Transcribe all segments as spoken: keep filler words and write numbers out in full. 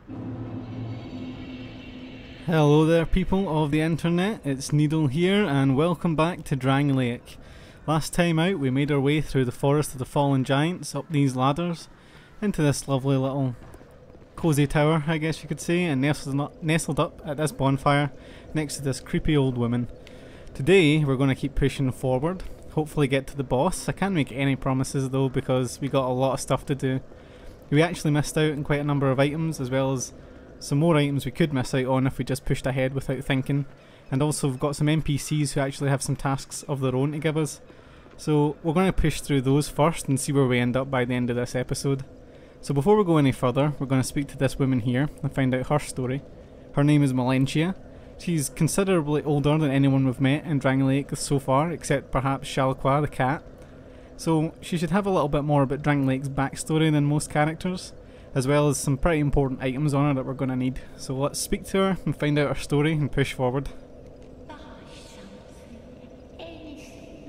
Hello there people of the internet, it's Needle here and welcome back to Drang Lake. Last time out we made our way through the Forest of the Fallen Giants, up these ladders, into this lovely little cozy tower I guess you could say, and nestled up at this bonfire next to this creepy old woman. Today we're going to keep pushing forward, hopefully get to the boss. I can't make any promises though because we got a lot of stuff to do. We actually missed out on quite a number of items, as well as some more items we could miss out on if we just pushed ahead without thinking, and also we've got some N P Cs who actually have some tasks of their own to give us. So we're going to push through those first and see where we end up by the end of this episode. So before we go any further, we're going to speak to this woman here and find out her story. Her name is Melentia. She's considerably older than anyone we've met in Drang Lake so far, except perhaps Shalqua the cat. So she should have a little bit more about Drang Lake's backstory than most characters, as well as some pretty important items on her that we're going to need. So let's speak to her and find out her story and push forward. Buy something, anything.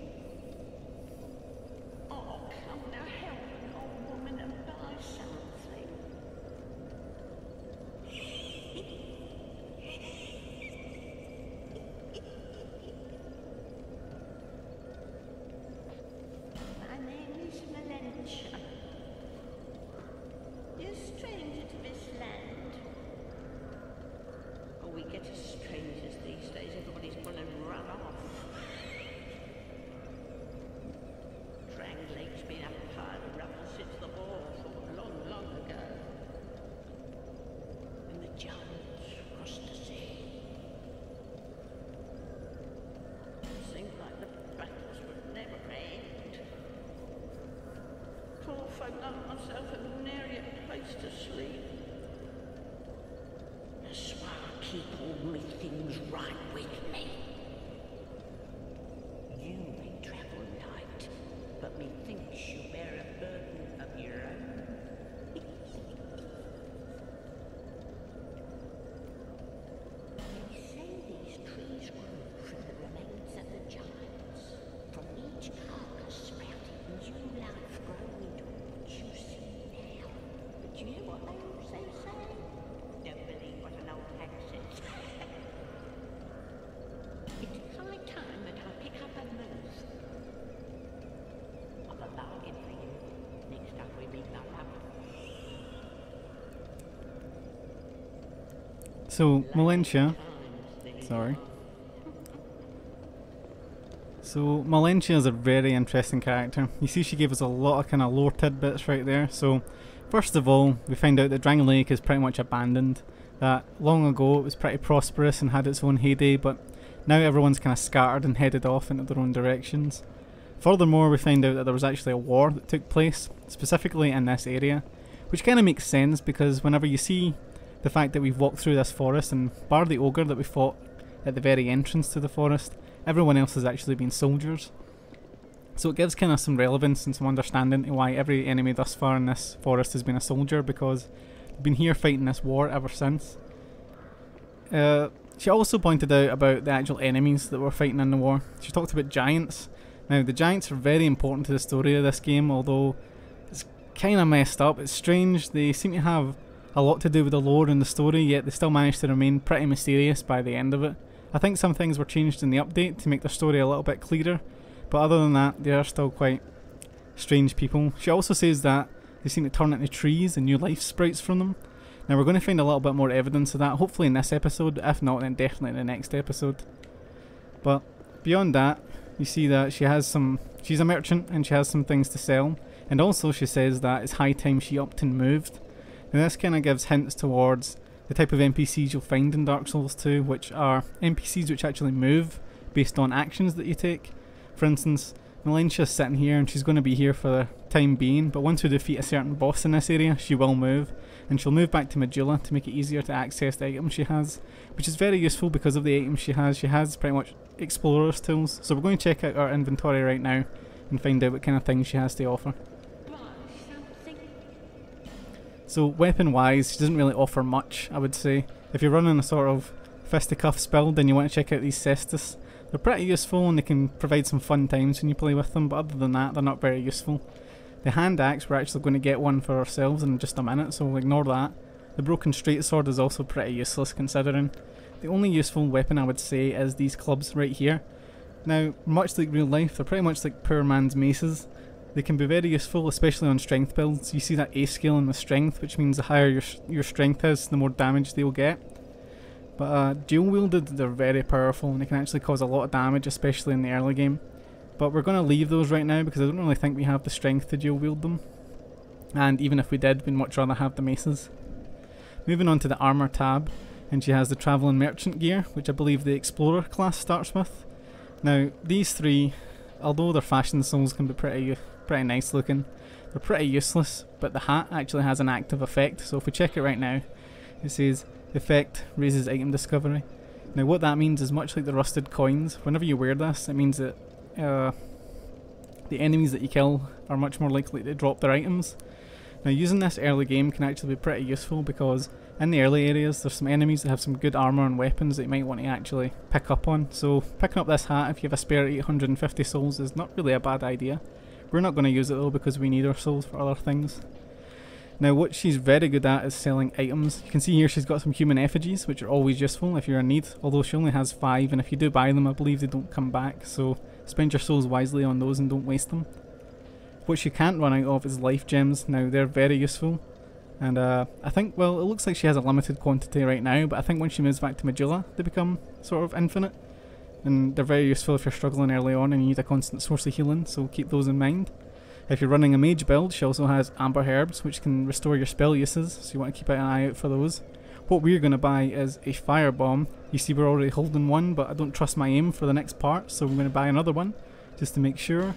Oh, come now, help an old woman and buy something. My name is Melentia. You're a stranger to this land. Oh, we get as strangers these days. Everybody's gonna run off. Drang Lake's been a pile of rubble since the war fought long, long ago. When the giants crossed the sea. It seemed like the battles would never end. Poor folk like myself have nary a place to sleep. That's why I keep all my things right with me. You may travel light, but methinks you bear a burden of your own. They say these trees grew from the remains of the giants. From each carcass sprouted new life growing into what you see now. But you hear what they also say? Don't believe what an old hag says. It's high time that I pick up and move. I've a bargain for you. Next time we meet up. So Melentia, sorry. So Melentia is a very interesting character. You see she gave us a lot of kind of lore tidbits right there. So first of all, we find out that Drang Lake is pretty much abandoned. That long ago it was pretty prosperous and had its own heyday, but now everyone's kind of scattered and headed off into their own directions. Furthermore, we find out that there was actually a war that took place, specifically in this area, which kind of makes sense because whenever you see the fact that we've walked through this forest, and bar the ogre that we fought at the very entrance to the forest, everyone else has actually been soldiers. So it gives kind of some relevance and some understanding to why every enemy thus far in this forest has been a soldier, because they've been here fighting this war ever since. Uh, she also pointed out about the actual enemies that were fighting in the war. She talked about giants. Now the giants are very important to the story of this game, although it's kind of messed up. It's strange, they seem to have a lot to do with the lore and the story, yet they still managed to remain pretty mysterious by the end of it. I think some things were changed in the update to make their story a little bit clearer, but other than that, they are still quite strange people. She also says that they seem to turn into trees and new life sprouts from them. Now we're going to find a little bit more evidence of that, hopefully in this episode, if not then definitely in the next episode. But beyond that, you see that she has some, she's a merchant and she has some things to sell, and also she says that it's high time she upped and moved. Now this kind of gives hints towards the type of N P Cs you'll find in Dark Souls two, which are N P Cs which actually move based on actions that you take. For instance, Melentia's sitting here and she's going to be here for the time being, but once we defeat a certain boss in this area, she will move, and she'll move back to Majula to make it easier to access the items she has, which is very useful because of the items she has. She has pretty much explorer's tools, so we're going to check out our inventory right now and find out what kind of things she has to offer. So weapon wise, she doesn't really offer much, I would say. If you're running a sort of fisticuffs build, then you want to check out these cestus. They're pretty useful and they can provide some fun times when you play with them, but other than that, they're not very useful. The hand axe, we're actually going to get one for ourselves in just a minute, so we'll ignore that. The broken straight sword is also pretty useless considering. The only useful weapon I would say is these clubs right here. Now, much like real life, they're pretty much like poor man's maces. They can be very useful, especially on strength builds. You see that A scale in the strength, which means the higher your, your strength is, the more damage they'll get. But uh, dual wielded, they're very powerful and they can actually cause a lot of damage, especially in the early game. But we're going to leave those right now because I don't really think we have the strength to dual wield them. And even if we did, we'd much rather have the maces. Moving on to the armor tab, and she has the travelling merchant gear, which I believe the explorer class starts with. Now, these three, although their fashion souls can be pretty pretty nice looking, they're pretty useless, but the hat actually has an active effect. So if we check it right now, it says effect raises item discovery. Now what that means is, much like the rusted coins, whenever you wear this, it means that uh, the enemies that you kill are much more likely to drop their items. Now using this early game can actually be pretty useful because in the early areas there's some enemies that have some good armour and weapons that you might want to actually pick up on. So picking up this hat if you have a spare eight hundred fifty souls is not really a bad idea. We're not going to use it though because we need our souls for other things. Now what she's very good at is selling items. You can see here she's got some human effigies, which are always useful if you're in need, although she only has five, and if you do buy them I believe they don't come back, so spend your souls wisely on those and don't waste them. What she can't run out of is life gems. Now they're very useful, and uh, I think, well, it looks like she has a limited quantity right now, but I think once she moves back to Medulla they become sort of infinite. And they're very useful if you're struggling early on and you need a constant source of healing, so keep those in mind. If you're running a mage build, she also has amber herbs, which can restore your spell uses, so you want to keep an eye out for those. What we're going to buy is a fire bomb. You see we're already holding one, but I don't trust my aim for the next part, so we're going to buy another one, just to make sure.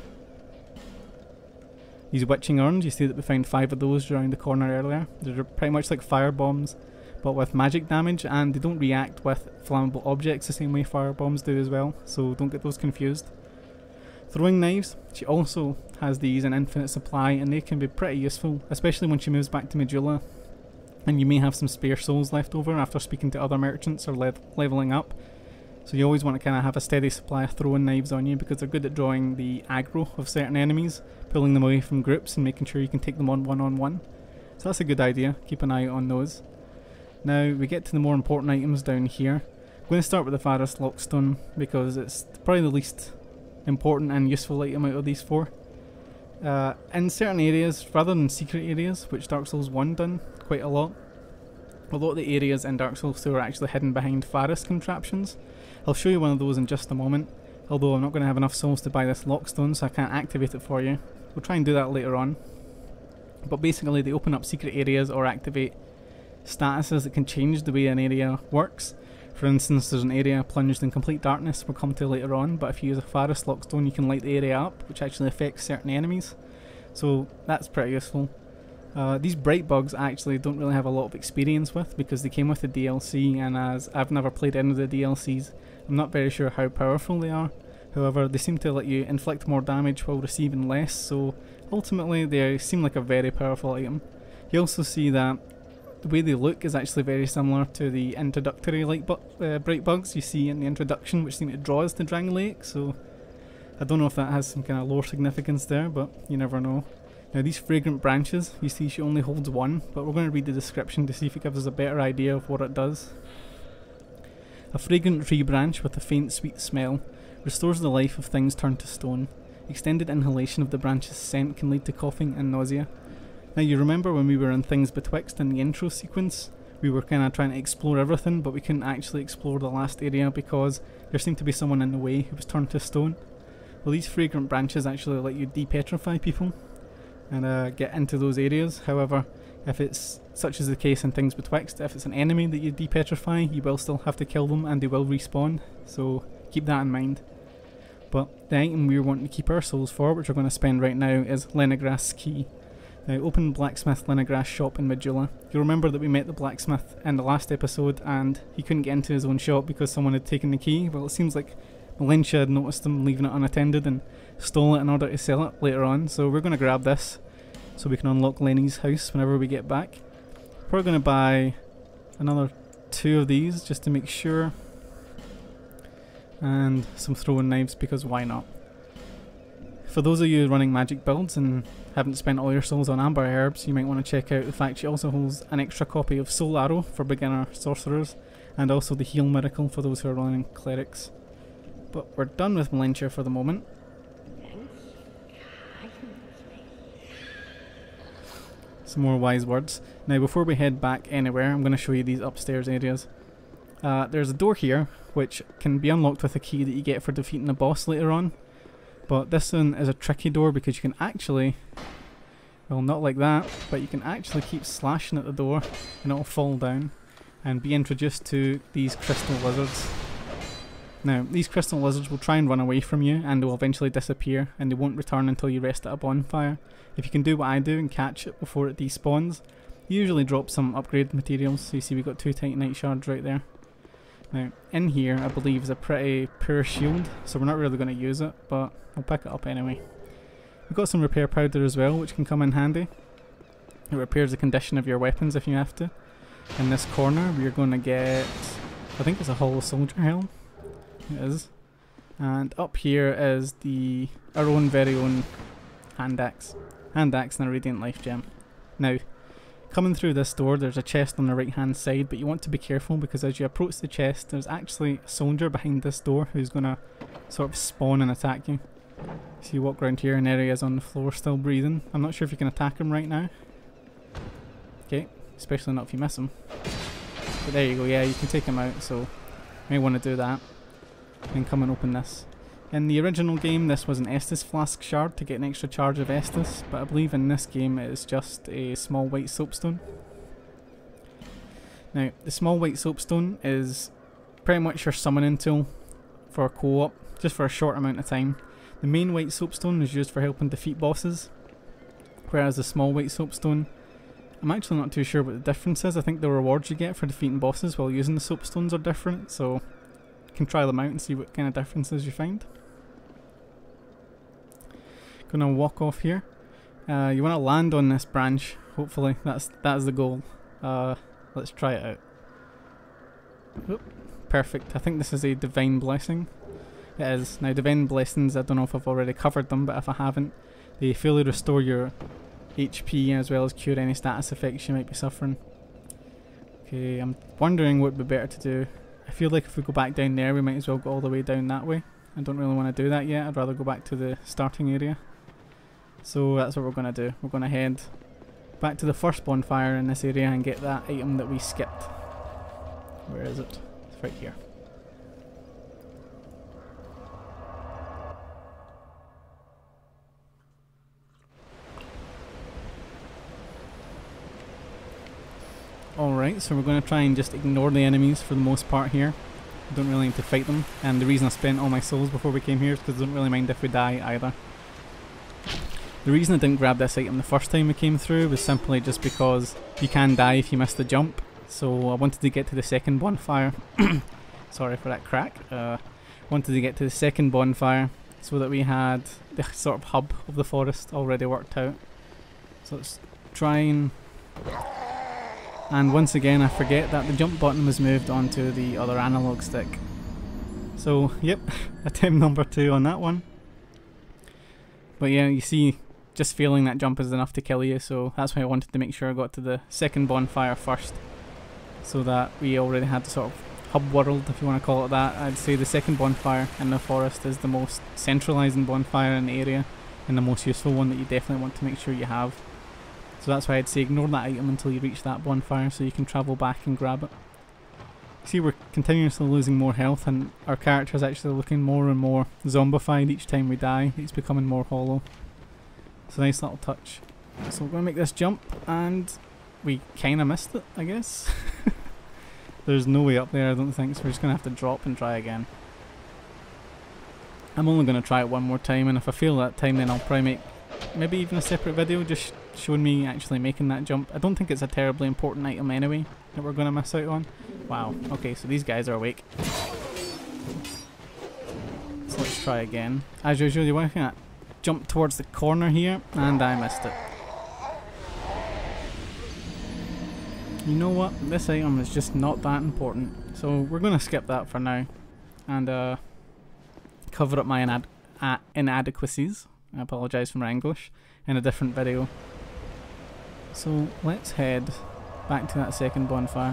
These witching urns, you see that we found five of those around the corner earlier. They're pretty much like fire bombs, but with magic damage, and they don't react with flammable objects the same way fire bombs do as well, so don't get those confused. Throwing knives, she also has these in infinite supply, and they can be pretty useful, especially when she moves back to Medulla and you may have some spare souls left over after speaking to other merchants or le leveling up. So you always want to kind of have a steady supply of throwing knives on you because they're good at drawing the aggro of certain enemies, pulling them away from groups and making sure you can take them on one on one. So that's a good idea, keep an eye out on those. Now we get to the more important items down here. I'm going to start with the Varus Lockstone because it's probably the least important and useful item out of these four. Uh, in certain areas, rather than secret areas, which Dark Souls one done quite a lot, a lot of the areas in Dark Souls two are actually hidden behind Varus contraptions. I'll show you one of those in just a moment, although I'm not going to have enough souls to buy this Lockstone, so I can't activate it for you. We'll try and do that later on. But basically they open up secret areas or activate statuses that can change the way an area works. For instance, there's an area plunged in complete darkness we'll come to later on, but if you use a Varus Lockstone you can light the area up, which actually affects certain enemies. So that's pretty useful. Uh, these bright bugs I actually don't really have a lot of experience with because they came with the D L C, and as I've never played any of the D L Cs, I'm not very sure how powerful they are. However, they seem to let you inflict more damage while receiving less, so ultimately they seem like a very powerful item. You also see that the way they look is actually very similar to the introductory light bu uh, bright bugs you see in the introduction, which seem to draw us to Dragon Lake, so I don't know if that has some kind of lore significance there, but you never know. Now these fragrant branches, you see she only holds one, but we're going to read the description to see if it gives us a better idea of what it does. A fragrant tree branch with a faint sweet smell restores the life of things turned to stone. Extended inhalation of the branch's scent can lead to coughing and nausea. Now you remember when we were in Things Betwixt in the intro sequence, we were kind of trying to explore everything, but we couldn't actually explore the last area because there seemed to be someone in the way who was turned to stone. Well, these fragrant branches actually let you depetrify people and uh, get into those areas. However, if it's such as the case in Things Betwixt, if it's an enemy that you depetrify, you will still have to kill them and they will respawn, so keep that in mind. But the item we're wanting to keep our souls for, which we're going to spend right now, is Lenegrass Key. Now, open Blacksmith Lenegrass shop in Medulla. You'll remember that we met the blacksmith in the last episode and he couldn't get into his own shop because someone had taken the key. Well, it seems like Melentia had noticed him leaving it unattended and stole it in order to sell it later on, so we're going to grab this so we can unlock Lenny's house whenever we get back. We're going to buy another two of these just to make sure, and some throwing knives because why not. For those of you running magic builds and haven't spent all your souls on amber herbs, you might want to check out the fact she also holds an extra copy of Soul Arrow for beginner sorcerers, and also the Heal Miracle for those who are running clerics. But we're done with Malentia for the moment. Some more wise words. Now before we head back anywhere, I'm going to show you these upstairs areas. Uh, there's a door here which can be unlocked with a key that you get for defeating a boss later on. But this one is a tricky door because you can actually, well, not like that, but you can actually keep slashing at the door and it'll fall down and be introduced to these crystal lizards. Now, these crystal lizards will try and run away from you and they will eventually disappear and they won't return until you rest at a bonfire. If you can do what I do and catch it before it despawns, you usually drop some upgrade materials. So you see we've got two Titanite shards right there. Now, in here I believe is a pretty poor shield, so we're not really going to use it, but we'll pick it up anyway. We've got some repair powder as well, which can come in handy. It repairs the condition of your weapons if you have to. In this corner we're going to get, I think it's a hollow soldier helm. It is. And up here is the our own very own hand axe. Hand axe and a radiant life gem. Now, coming through this door there's a chest on the right hand side, but you want to be careful because as you approach the chest there's actually a soldier behind this door who's going to sort of spawn and attack you. So you walk around here and there he is on the floor still breathing. I'm not sure if you can attack him right now. Okay, especially not if you miss him. But there you go, yeah, you can take him out, so you may want to do that. And come and open this. In the original game this was an Estus flask shard to get an extra charge of Estus, but I believe in this game it is just a small white soapstone. Now the small white soapstone is pretty much your summoning tool for co-op, just for a short amount of time. The main white soapstone is used for helping defeat bosses, whereas the small white soapstone, I'm actually not too sure what the difference is. I think the rewards you get for defeating bosses while using the soapstones are different, so can try them out and see what kind of differences you find. Gonna walk off here. Uh, you want to land on this branch, hopefully. That's that's the goal. Uh, let's try it out. Oop, perfect. I think this is a divine blessing. It is. Now divine blessings, I don't know if I've already covered them, but if I haven't, they fully restore your H P as well as cure any status effects you might be suffering. Okay, I'm wondering what would be better to do. I feel like if we go back down there we might as well go all the way down that way. I don't really want to do that yet, I'd rather go back to the starting area. So that's what we're going to do. We're going to head back to the first bonfire in this area and get that item that we skipped. Where is it? It's right here. Alright, so we're going to try and just ignore the enemies for the most part here. We don't really need to fight them, and the reason I spent all my souls before we came here is because I don't really mind if we die either. The reason I didn't grab this item the first time we came through was simply just because you can die if you miss the jump, so I wanted to get to the second bonfire. Sorry for that crack. Uh, wanted to get to the second bonfire so that we had the sort of hub of the forest already worked out. So let's try and... And once again I forget that the jump button was moved onto the other analog stick. So yep, attempt number two on that one. But yeah, you see, just failing that jump is enough to kill you, so that's why I wanted to make sure I got to the second bonfire first. So that we already had the sort of hub world, if you want to call it that. I'd say the second bonfire in the forest is the most centralising bonfire in the area, and the most useful one that you definitely want to make sure you have. So that's why I'd say ignore that item until you reach that bonfire so you can travel back and grab it. See, we're continuously losing more health and our character's actually looking more and more zombified each time we die. He's becoming more hollow. It's a nice little touch. So we're going to make this jump and we kind of missed it, I guess. There's no way up there I don't think, so we're just going to have to drop and try again. I'm only going to try it one more time, and if I fail that time then I'll probably make maybe even a separate video just showing me actually making that jump. I don't think it's a terribly important item anyway that we're going to miss out on. Wow, okay, so these guys are awake. So let's try again. As usual, you're working at jump towards the corner here, and I missed it. You know what? This item is just not that important. So we're going to skip that for now and uh, cover up my inad uh, inadequacies I apologise for my English, in a different video. So let's head back to that second bonfire.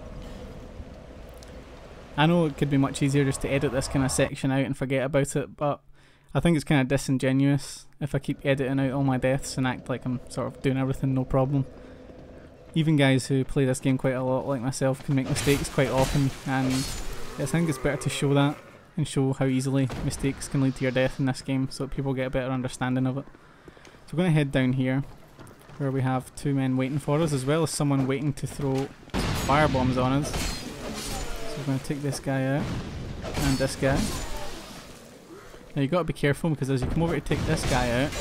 I know it could be much easier just to edit this kind of section out and forget about it, but I think it's kind of disingenuous if I keep editing out all my deaths and act like I'm sort of doing everything no problem. Even guys who play this game quite a lot, like myself, can make mistakes quite often, and I think it's better to show that and show how easily mistakes can lead to your death in this game so that people get a better understanding of it. So we're going to head down here where we have two men waiting for us, as well as someone waiting to throw firebombs on us. So we're going to take this guy out and this guy. Now you've got to be careful because as you come over to take this guy out,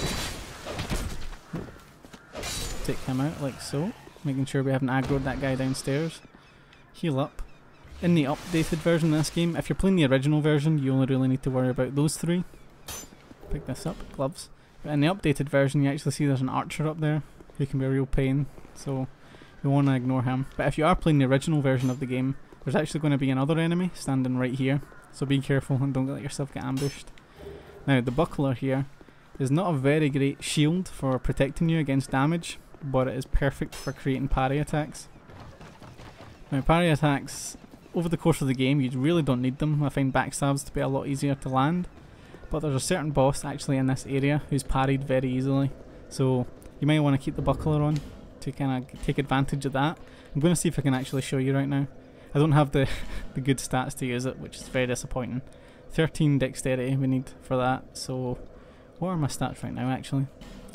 take him out like so, making sure we haven't aggroed that guy downstairs. Heal up. In the updated version of this game, if you're playing the original version, you only really need to worry about those three. Pick this up, gloves. But in the updated version, you actually see there's an archer up there who can be a real pain, so you want to ignore him. But if you are playing the original version of the game, there's actually going to be another enemy standing right here, so be careful and don't let yourself get ambushed. Now, the buckler here is not a very great shield for protecting you against damage, but it is perfect for creating parry attacks. Now, parry attacks, over the course of the game, you really don't need them. I find backstabs to be a lot easier to land, but there's a certain boss actually in this area who's parried very easily, so you might want to keep the buckler on to kind of take advantage of that. I'm going to see if I can actually show you right now. I don't have the, the good stats to use it, which is very disappointing. thirteen dexterity we need for that, so what are my stats right now actually?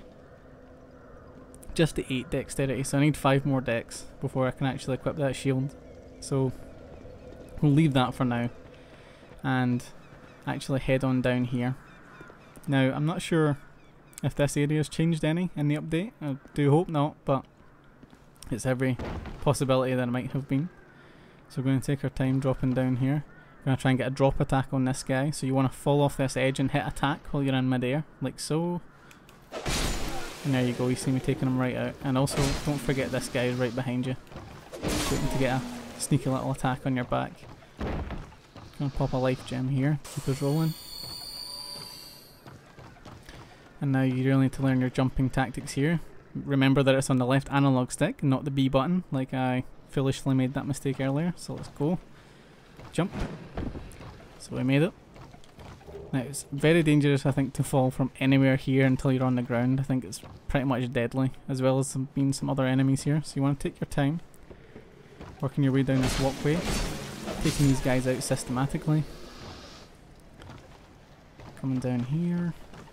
Just the eight dexterity, so I need five more dex before I can actually equip that shield. So we'll leave that for now and actually head on down here. Now I'm not sure if this area has changed any in the update, I do hope not, but it's every possibility that it might have been. So we're going to take our time dropping down here. We're going to try and get a drop attack on this guy, so you want to fall off this edge and hit attack while you're in midair, like so. And there you go, you see me taking him right out. And also, don't forget this guy is right behind you, waiting to get a sneaky little attack on your back. Gonna pop a life gem here, keep us rolling. And now you really need to learn your jumping tactics here. Remember that it's on the left analog stick, not the B button, like I foolishly made that mistake earlier. So let's go. Jump. So we made it. Now it's very dangerous, I think, to fall from anywhere here until you're on the ground. I think it's pretty much deadly, as well as some, being some other enemies here. So you want to take your time, working your way down this walkway, taking these guys out systematically. Coming down here.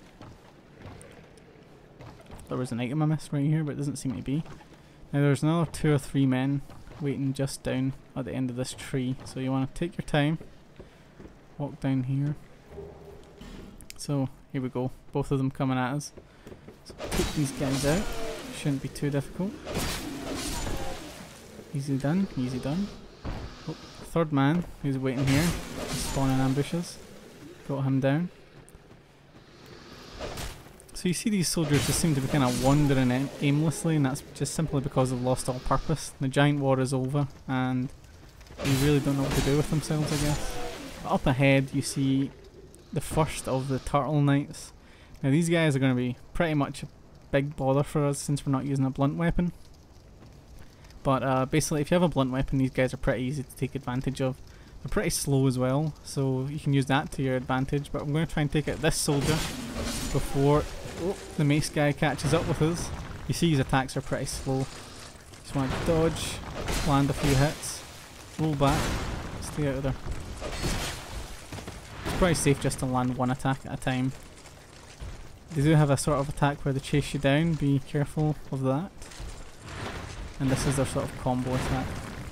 There was an item I missed right here, but it doesn't seem to be. Now there's another two or three men waiting just down at the end of this tree. So you want to take your time, walk down here. So here we go, both of them coming at us. So take these guys out, shouldn't be too difficult. Easy done, easy done. Oh, third man who's waiting here, spawning ambushes. Got him down. So you see these soldiers just seem to be kind of wandering aim aimlessly, and that's just simply because they've lost all purpose. The giant war is over and they really don't know what to do with themselves, I guess. But up ahead you see the first of the turtle knights. Now these guys are going to be pretty much a big bother for us since we're not using a blunt weapon. But uh, basically if you have a blunt weapon, these guys are pretty easy to take advantage of. They're pretty slow as well, so you can use that to your advantage. But I'm going to try and take out this soldier before oh, the mace guy catches up with us. You see his attacks are pretty slow. Just want to dodge, land a few hits, roll back, stay out of there. It's pretty safe just to land one attack at a time. They do have a sort of attack where they chase you down, be careful of that. And this is their sort of combo attack.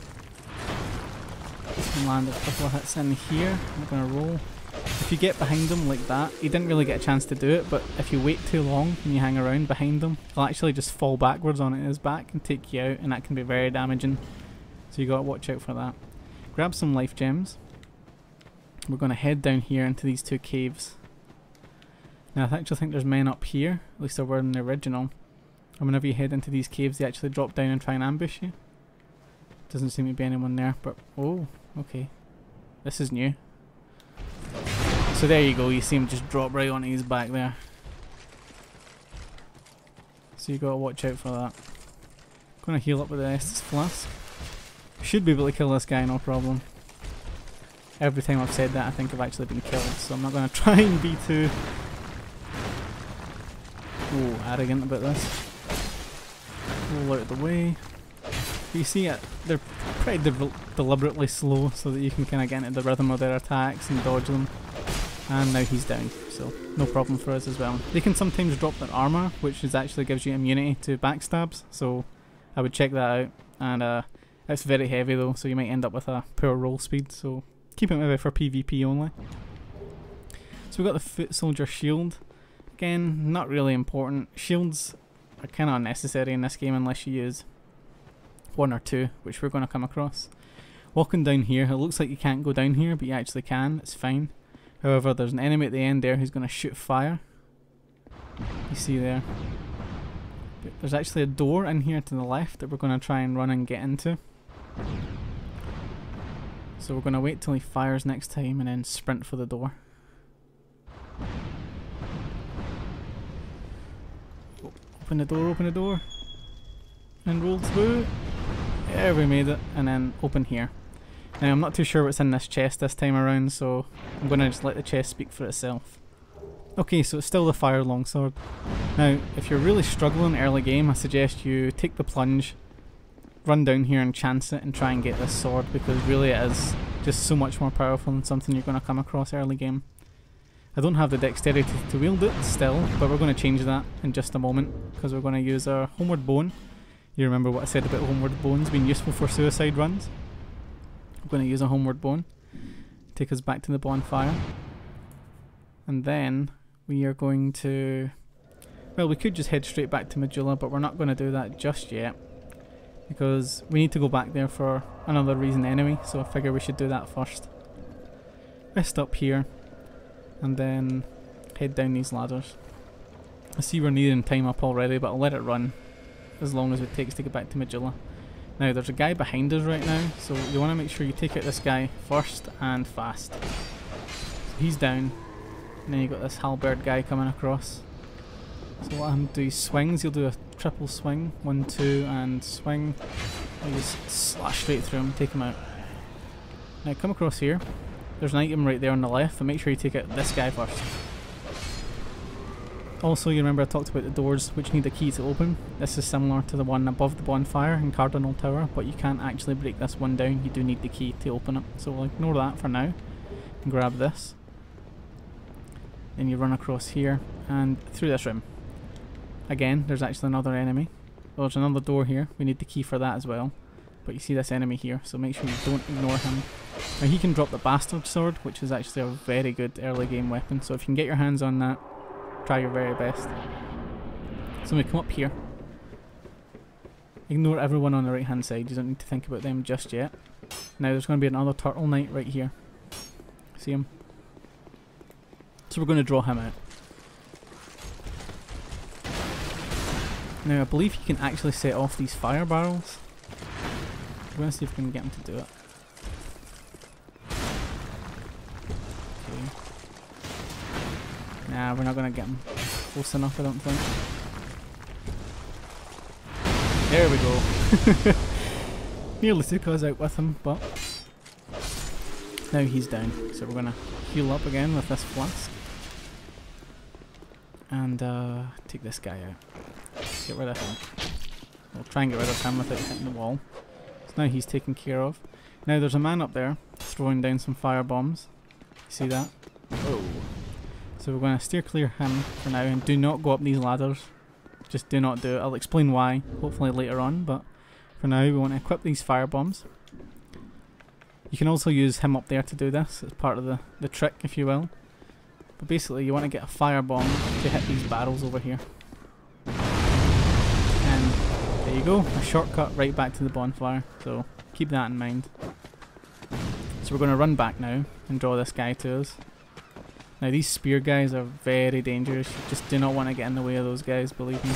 Land a couple of hits in here. I'm going to roll. If you get behind them like that, he didn't really get a chance to do it, but if you wait too long and you hang around behind them, he'll actually just fall backwards on his back and take you out, and that can be very damaging. So you got to watch out for that. Grab some life gems. We're going to head down here into these two caves. Now I actually think there's men up here, at least there were in the original. And whenever you head into these caves, they actually drop down and try and ambush you. Doesn't seem to be anyone there, but oh, okay. This is new. So there you go, you see him just drop right onto his back there. so you gotta watch out for that. Gonna heal up with the Estus Flask. Should be able to kill this guy, no problem. Every time I've said that I think I've actually been killed, so I'm not gonna try and be too oh, arrogant about this. Roll out of the way. But you see it, they're pretty de deliberately slow so that you can kind of get into the rhythm of their attacks and dodge them. And now he's down, so no problem for us as well. They can sometimes drop their armour, which is actually gives you immunity to backstabs, so I would check that out. And uh, it's very heavy though, so you might end up with a poor roll speed, so keep it maybe for PvP only. So we've got the foot soldier shield. Again, not really important. Shields are kind of unnecessary in this game unless you use one or two, which we're going to come across. Walking down here, it looks like you can't go down here, but you actually can, it's fine. However, there's an enemy at the end there who's going to shoot fire. You see there. But there's actually a door in here to the left that we're going to try and run and get into. So we're going to wait till he fires next time and then sprint for the door. Open the door, open the door. And roll through. Yeah, we made it. And then open here. Now I'm not too sure what's in this chest this time around, so I'm going to just let the chest speak for itself. Okay, so it's still the fire longsword. Now, if you're really struggling early game, I suggest you take the plunge, run down here and chance it and try and get this sword, because really it is just so much more powerful than something you're going to come across early game. I don't have the dexterity to wield it still, but we're going to change that in just a moment, because we're going to use our homeward bone. You remember what I said about homeward bones being useful for suicide runs? I'm going to use a homeward bone, take us back to the bonfire, and then we are going to, well, we could just head straight back to Majula, but we're not going to do that just yet, because we need to go back there for another reason anyway, so I figure we should do that first. Rest up here, and then head down these ladders. I see we're nearing time up already, but I'll let it run as long as it takes to get back to Majula. Now there's a guy behind us right now, so you want to make sure you take out this guy first and fast. So he's down, and then you got this halberd guy coming across. So what I'm do, he swings, he'll do a triple swing, one, two, and swing. And just slash straight through him, take him out. Now come across here, there's an item right there on the left, but make sure you take out this guy first. Also, you remember I talked about the doors which need a key to open. This is similar to the one above the bonfire in Cardinal Tower, but you can't actually break this one down, you do need the key to open it. So we'll ignore that for now and grab this. Then you run across here and through this room. Again, there's actually another enemy. Well, there's another door here, we need the key for that as well. But you see this enemy here, so make sure you don't ignore him. Now he can drop the bastard sword, which is actually a very good early game weapon, so if you can get your hands on that, try your very best. So we come up here. Ignore everyone on the right hand side, you don't need to think about them just yet. Now there's going to be another turtle knight right here. See him? So we're going to draw him out. Now I believe you can actually set off these fire barrels. We're going to see if we can get him to do it. Nah, we're not going to get him close enough, I don't think. There we go. Nearly took us out with him, but now he's down. So we're going to heal up again with this flask. And uh, take this guy out. Get rid of him. We'll try and get rid of him without hitting the wall. So now he's taken care of. Now there's a man up there throwing down some fire bombs. See that? Oh. So we're going to steer clear him for now and do not go up these ladders. Just do not do it. I'll explain why, hopefully later on, but for now we want to equip these fire bombs. You can also use him up there to do this, it's part of the, the trick if you will. But basically you want to get a fire bomb to hit these barrels over here. And there you go, a shortcut right back to the bonfire, so keep that in mind. So we're going to run back now and draw this guy to us. Now these spear guys are very dangerous, you just do not want to get in the way of those guys, believe me.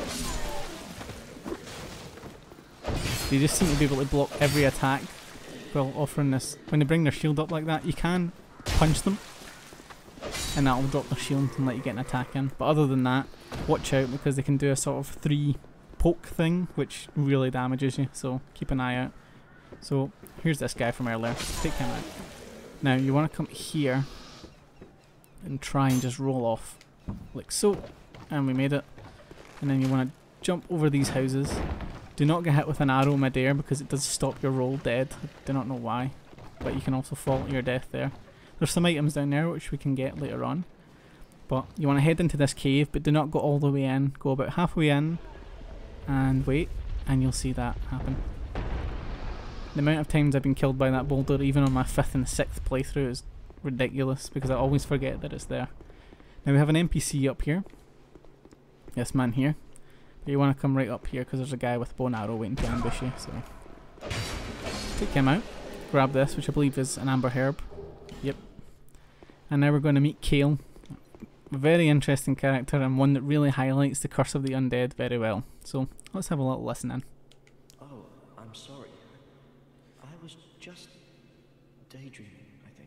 They just seem to be able to block every attack while offering this. When they bring their shield up like that, you can punch them, and that'll drop their shield and let you get an attack in. But other than that, watch out because they can do a sort of three poke thing, which really damages you, so keep an eye out. So here's this guy from earlier, take him out. Now you want to come here and try and just roll off, like so, and we made it. And then you want to jump over these houses. Do not get hit with an arrow mid-air because it does stop your roll dead. I do not know why, but you can also fall to your death there. There's some items down there which we can get later on. But you want to head into this cave, but do not go all the way in. Go about halfway in and wait, and you'll see that happen. The amount of times I've been killed by that boulder, even on my fifth and sixth playthrough, is ridiculous because I always forget that it's there. Now we have an N P C up here. This man here. But you want to come right up here because there's a guy with a bow and arrow waiting to ambush you. So take him out. Grab this, which I believe is an amber herb. Yep. And now we're going to meet Cale. A very interesting character and one that really highlights the curse of the undead very well. So let's have a little listen in. Oh, I'm sorry. I was just daydreaming, I think.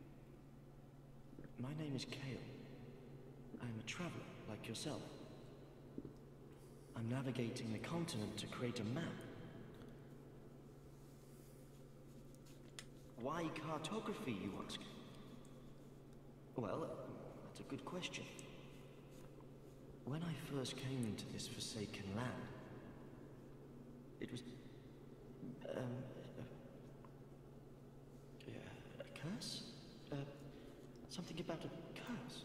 My name is Cale. I'm a traveler like yourself. I'm navigating the continent to create a map. Why cartography, you ask? Well, that's a good question. When I first came into this forsaken land, it was um, a, a curse? Uh, something about a curse?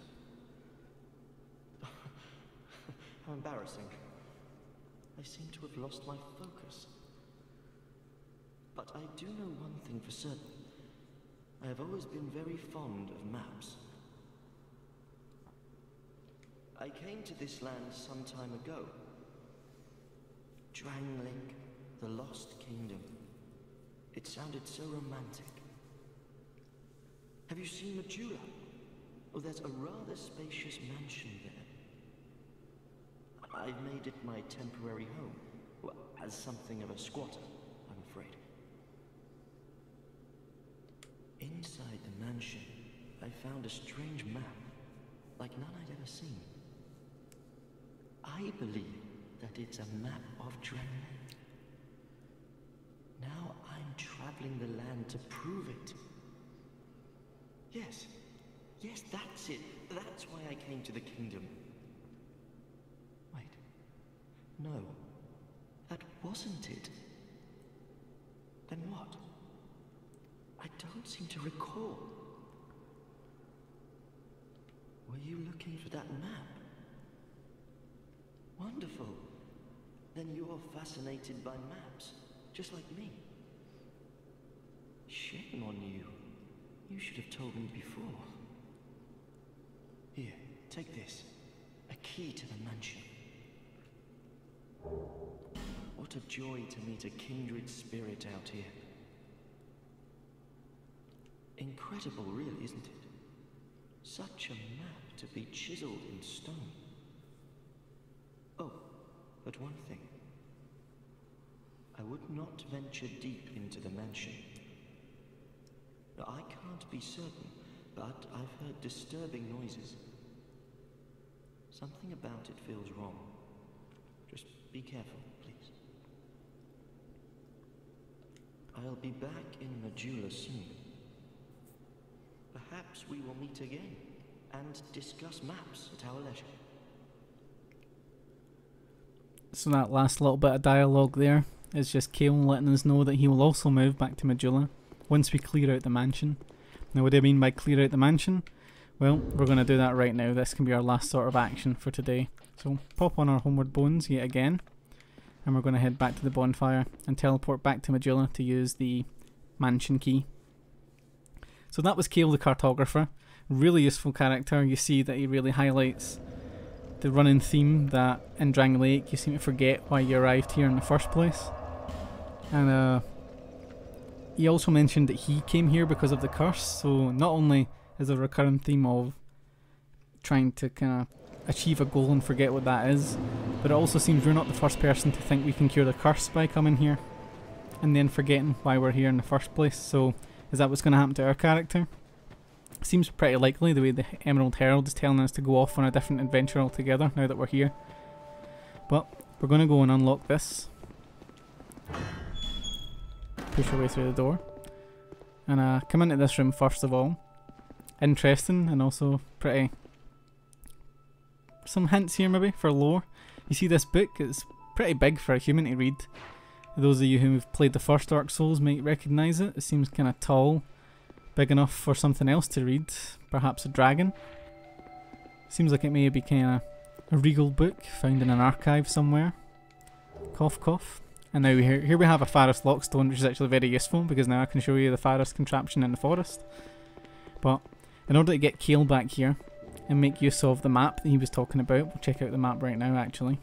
How embarrassing. I seem to have lost my focus. But I do know one thing for certain. I have always been very fond of maps. I came to this land some time ago. Drangleic, the Lost Kingdom. It sounded so romantic. Have you seen Medulla? Oh, there's a rather spacious mansion there. I've made it my temporary home. Well, as something of a squatter, I'm afraid. Inside the mansion, I found a strange map, like none I'd ever seen. I believe that it's a map of Drangleic. Now I'm traveling the land to prove it. Yes, yes, that's it. That's why I came to the kingdom. Wait, no, that wasn't it. Then what? I don't seem to recall. Were you looking for that map? Wonderful. Then you're fascinated by maps, just like me. Shame on you. You should have told me before. Here, take this. A key to the mansion. What a joy to meet a kindred spirit out here. Incredible, really, isn't it? Such a map to be chiseled in stone. Oh, but one thing. I would not venture deep into the mansion. I can't be certain, but I've heard disturbing noises. Something about it feels wrong. Just be careful, please. I'll be back in Medulla soon. Perhaps we will meet again and discuss maps at our leisure. So that last little bit of dialogue there is just Cale letting us know that he will also move back to Medulla once we clear out the mansion. Now what do I mean by clear out the mansion? Well, we're going to do that right now. This can be our last sort of action for today. So pop on our homeward bones yet again, and we're going to head back to the bonfire and teleport back to Medulla to use the mansion key. So that was Cale the cartographer. Really useful character. You see that he really highlights the running theme that in Drangleic you seem to forget why you arrived here in the first place. And uh, he also mentioned that he came here because of the curse, so not only is there a recurring theme of trying to kind of achieve a goal and forget what that is, but it also seems we're not the first person to think we can cure the curse by coming here and then forgetting why we're here in the first place. So is that what's going to happen to our character? Seems pretty likely the way the Emerald Herald is telling us to go off on a different adventure altogether now that we're here. But we're going to go and unlock this. Push our way through the door. And uh, come into this room first of all. Interesting and also pretty... some hints here maybe for lore. You see this book, it's pretty big for a human to read. Those of you who have played the first Dark Souls might recognise it. It seems kind of tall. Big enough for something else to read, perhaps a dragon. Seems like it may be kind of a regal book found in an archive somewhere. Cough cough. And now we here, here we have a Forest Lockstone, which is actually very useful because now I can show you the forest contraption in the forest. But in order to get Cale back here and make use of the map that he was talking about, we'll check out the map right now actually.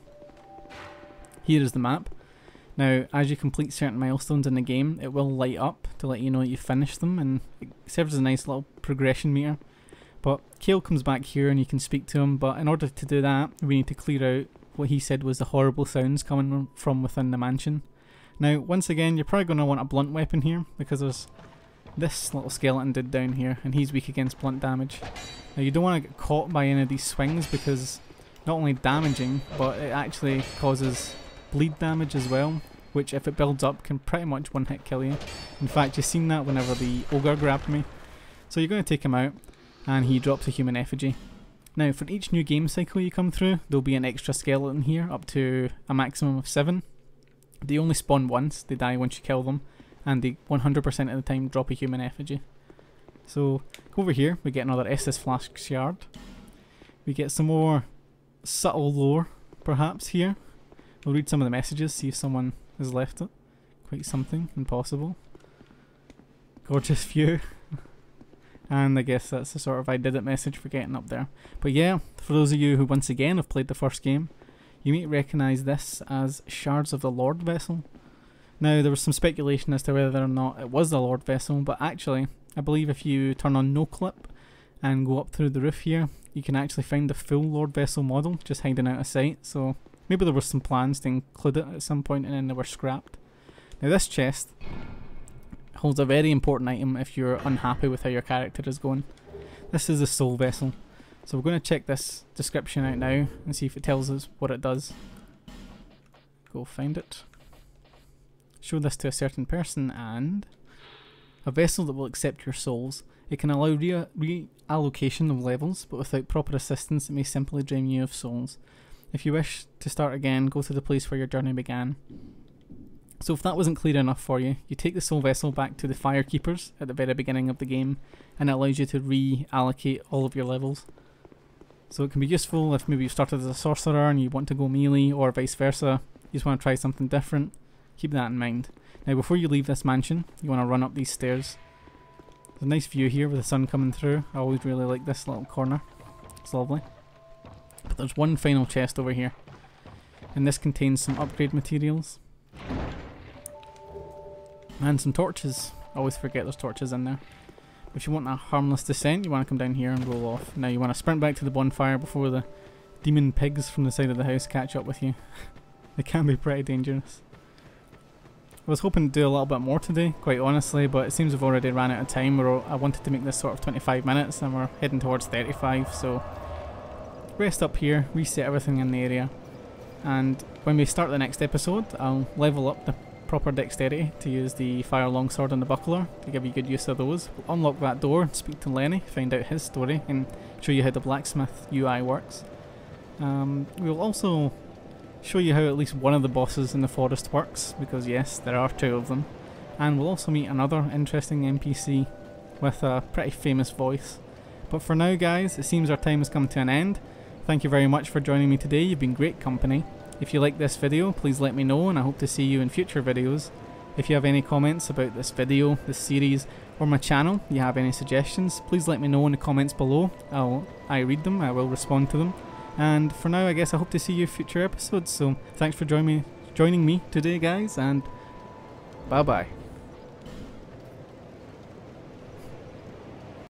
Here is the map. Now, as you complete certain milestones in the game, it will light up to let you know that you've finished them, and it serves as a nice little progression meter. But Cale comes back here and you can speak to him, but in order to do that, we need to clear out what he said was the horrible sounds coming from within the mansion. Now, once again, you're probably going to want a blunt weapon here, because there's this little skeleton dude down here, and he's weak against blunt damage. Now, you don't want to get caught by any of these swings, because not only damaging, but it actually causes bleed damage as well, which if it builds up can pretty much one hit kill you. In fact, you've seen that whenever the ogre grabbed me. So you're going to take him out and he drops a human effigy. Now for each new game cycle you come through, there'll be an extra skeleton here, up to a maximum of seven. They only spawn once, they die once you kill them, and they one hundred percent of the time drop a human effigy. So over here we get another Estus Flask shard. We get some more subtle lore perhaps here. We'll read some of the messages, see if someone has left it. Quite something impossible. Gorgeous view. And I guess that's the sort of I did it message for getting up there. But yeah, for those of you who once again have played the first game, you may recognise this as Shards of the Lord Vessel. Now there was some speculation as to whether or not it was the Lord Vessel, but actually I believe if you turn on no clip and go up through the roof here, you can actually find the full Lord Vessel model just hiding out of sight. So maybe there were some plans to include it at some point and then they were scrapped. Now this chest holds a very important item if you're unhappy with how your character is going. This is the Soul Vessel. So we're going to check this description out now and see if it tells us what it does. Go find it. Show this to a certain person, and a vessel that will accept your souls. It can allow re reallocation of levels, but without proper assistance it may simply drain you of souls. If you wish to start again, go to the place where your journey began. So if that wasn't clear enough for you, you take the soul vessel back to the Fire Keepers at the very beginning of the game, and it allows you to reallocate all of your levels. So it can be useful if maybe you started as a sorcerer and you want to go melee, or vice versa, you just want to try something different. Keep that in mind. Now before you leave this mansion, you want to run up these stairs. There's a nice view here with the sun coming through. I always really like this little corner. It's lovely. But there's one final chest over here, and this contains some upgrade materials and some torches. I always forget there's torches in there. If you want a harmless descent, you want to come down here and roll off. Now you want to sprint back to the bonfire before the demon pigs from the side of the house catch up with you. They can be pretty dangerous. I was hoping to do a little bit more today, quite honestly, but it seems we've already ran out of time. We're, I wanted to make this sort of twenty-five minutes and we're heading towards thirty-five, so rest up here, reset everything in the area, and when we start the next episode I'll level up the proper dexterity to use the fire longsword and the buckler to give you good use of those. We'll unlock that door and speak to Lenny, find out his story and show you how the blacksmith U I works. Um, we'll also show you how at least one of the bosses in the forest works, because yes, there are two of them, and we'll also meet another interesting N P C with a pretty famous voice. But for now guys, it seems our time has come to an end. Thank you very much for joining me today, you've been great company. If you like this video, please let me know and I hope to see you in future videos. If you have any comments about this video, this series, or my channel, you have any suggestions, please let me know in the comments below. I'll, I read them, I will respond to them. And for now, I guess I hope to see you in future episodes, so thanks for join me, joining me today guys, and bye bye.